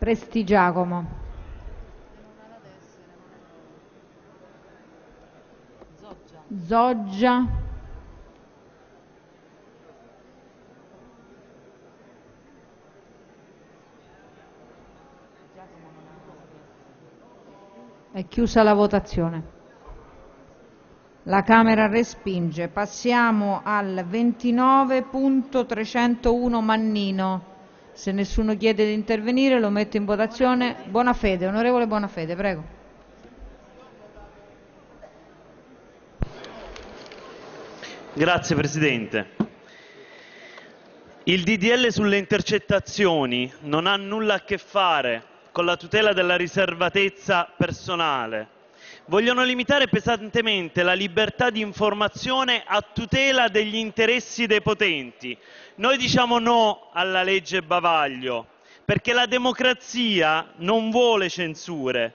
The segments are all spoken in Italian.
Prestigiacomo. Zoggia. È chiusa la votazione. La Camera respinge. Passiamo al 29.301 Mannino. Se nessuno chiede di intervenire lo metto in votazione. Bonafede, onorevole Bonafede, prego. Grazie Presidente. Il DDL sulle intercettazioni non ha nulla a che fare con la tutela della riservatezza personale. Vogliono limitare pesantemente la libertà di informazione a tutela degli interessi dei potenti. Noi diciamo no alla legge bavaglio, perché la democrazia non vuole censure.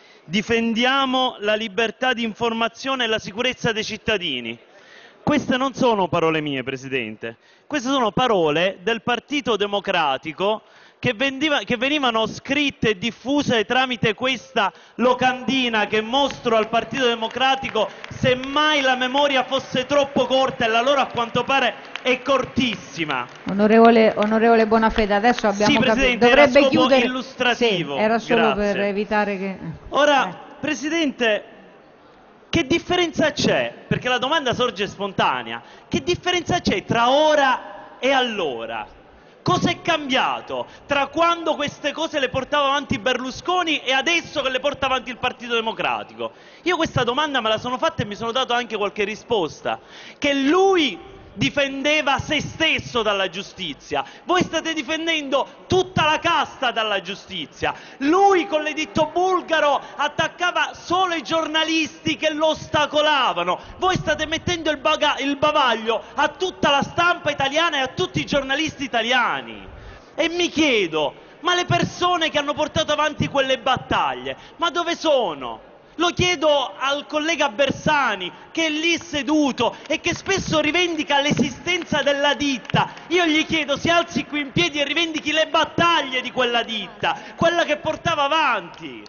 Difendiamo la libertà di informazione e la sicurezza dei cittadini. Queste non sono parole mie, Presidente. Queste sono parole del Partito Democratico che venivano scritte e diffuse tramite questa locandina che mostro al Partito Democratico, semmai la memoria fosse troppo corta, e la loro a quanto pare è cortissima. Onorevole Bonafede, adesso abbiamo capito. Presidente, dovrebbe era scopo chiudere. illustrativo. Sì, era solo Grazie. per evitare che... Ora, Presidente, che differenza c'è? Perché la domanda sorge spontanea. Che differenza c'è tra ora e allora? Cosa è cambiato tra quando queste cose le portava avanti Berlusconi e adesso che le porta avanti il Partito Democratico? Io questa domanda me la sono fatta e mi sono dato anche qualche risposta. Che lui difendeva se stesso dalla giustizia. Voi state difendendo tutta la casta dalla giustizia. Lui con l'editto bulgaro attaccava solo i giornalisti che lo ostacolavano. Voi state mettendo il bavaglio a tutta la stampa italiana e a tutti i giornalisti italiani. E mi chiedo, ma le persone che hanno portato avanti quelle battaglie, ma dove sono? Lo chiedo al collega Bersani, che è lì seduto e che spesso rivendica l'esistenza della ditta. Io gli chiedo, si alzi qui in piedi e rivendichi le battaglie di quella ditta, quella che portava avanti.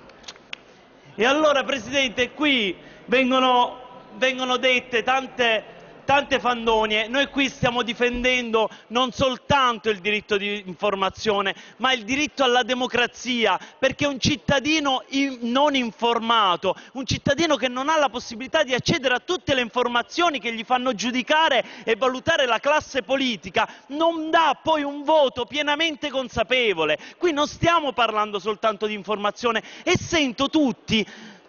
E allora, Presidente, qui vengono dette tante fandonie. Noi qui stiamo difendendo non soltanto il diritto di informazione, ma il diritto alla democrazia, perché un cittadino non informato, un cittadino che non ha la possibilità di accedere a tutte le informazioni che gli fanno giudicare e valutare la classe politica, non dà poi un voto pienamente consapevole. Qui non stiamo parlando soltanto di informazione, e sento tutti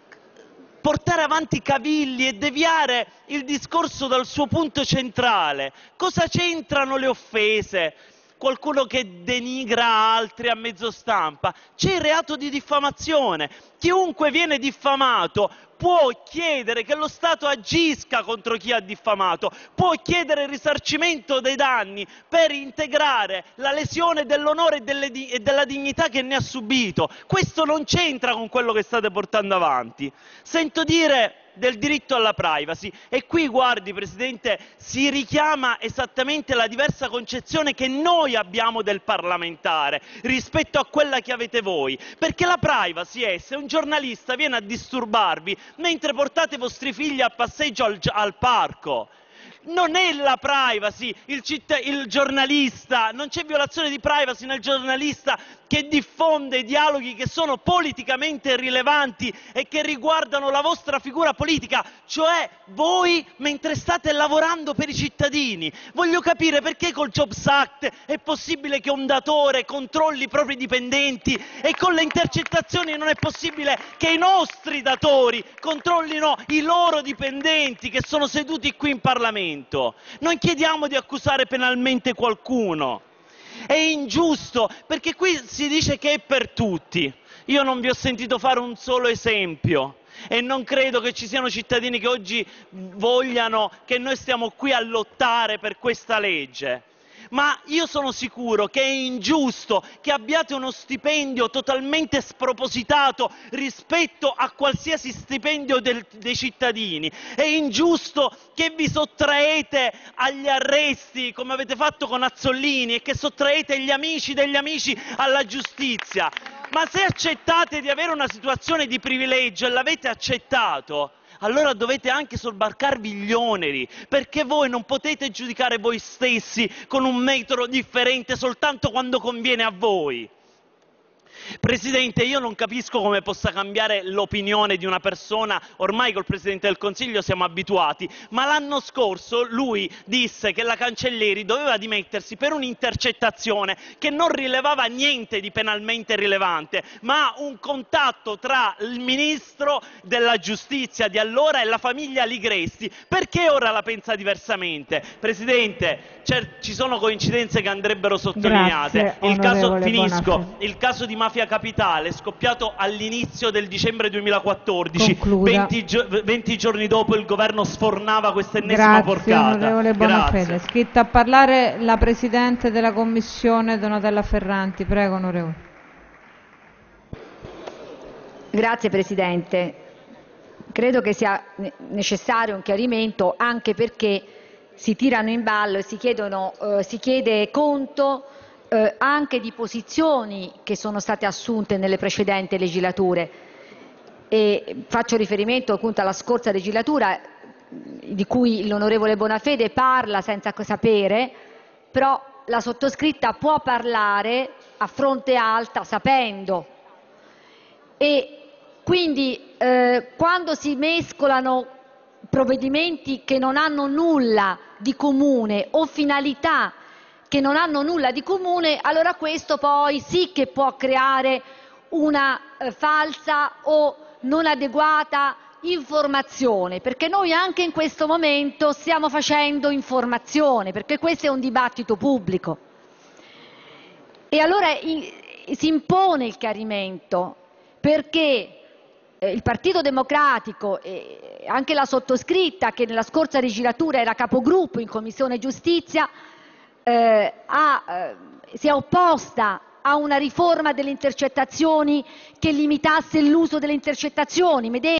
portare avanti cavilli e deviare il discorso dal suo punto centrale. Cosa c'entrano le offese? Qualcuno che denigra altri a mezzo stampa? C'è il reato di diffamazione. Chiunque viene diffamato può chiedere che lo Stato agisca contro chi ha diffamato, può chiedere il risarcimento dei danni per integrare la lesione dell'onore e della dignità che ne ha subito. Questo non c'entra con quello che state portando avanti. Sento dire del diritto alla privacy, e qui, guardi Presidente, si richiama esattamente la diversa concezione che noi abbiamo del parlamentare rispetto a quella che avete voi, perché la privacy è se un giornalista viene a disturbarvi mentre portate i vostri figli a passeggio al parco. Non è la privacy, il giornalista, non c'è violazione di privacy nel giornalista che diffonde dialoghi che sono politicamente rilevanti e che riguardano la vostra figura politica, cioè voi mentre state lavorando per i cittadini. Voglio capire perché col Jobs Act è possibile che un datore controlli i propri dipendenti e con le intercettazioni non è possibile che i nostri datori controllino i loro dipendenti che sono seduti qui in Parlamento. Non chiediamo di accusare penalmente qualcuno. È ingiusto, perché qui si dice che è per tutti. Io non vi ho sentito fare un solo esempio e non credo che ci siano cittadini che oggi vogliano che noi stiamo qui a lottare per questa legge. Ma io sono sicuro che è ingiusto che abbiate uno stipendio totalmente spropositato rispetto a qualsiasi stipendio dei cittadini. È ingiusto che vi sottraete agli arresti, come avete fatto con Azzollini, e che sottraete gli amici degli amici alla giustizia. Ma se accettate di avere una situazione di privilegio, e l'avete accettato, allora dovete anche sobbarcarvi gli oneri, perché voi non potete giudicare voi stessi con un metro differente soltanto quando conviene a voi. Presidente, io non capisco come possa cambiare l'opinione di una persona, ormai col Presidente del Consiglio siamo abituati, ma l'anno scorso lui disse che la Cancellieri doveva dimettersi per un'intercettazione che non rilevava niente di penalmente rilevante, ma un contatto tra il Ministro della Giustizia di allora e la famiglia Ligresti. Perché ora la pensa diversamente? Presidente, ci sono coincidenze che andrebbero sottolineate. Il caso di Mafia Capitale è scoppiato all'inizio del dicembre 2014. 20 giorni dopo il governo sfornava questa ennesima porcata. Onorevole Bonafede. Grazie. Scritta a parlare la Presidente della Commissione, Donatella Ferranti. Prego, onorevole. Grazie Presidente. Credo che sia necessario un chiarimento, anche perché si tirano in ballo e si chiede conto anche di posizioni che sono state assunte nelle precedenti legislature. E faccio riferimento appunto alla scorsa legislatura, di cui l'onorevole Bonafede parla senza sapere, però la sottoscritta può parlare a fronte alta sapendo. E quindi quando si mescolano provvedimenti che non hanno nulla di comune o finalità che non hanno nulla di comune, allora questo poi sì che può creare una falsa o non adeguata informazione, perché noi anche in questo momento stiamo facendo informazione, perché questo è un dibattito pubblico. E allora si impone il chiarimento, perché il Partito Democratico e anche la sottoscritta, che nella scorsa legislatura era capogruppo in Commissione Giustizia, si è opposta a una riforma delle intercettazioni che limitasse l'uso delle intercettazioni.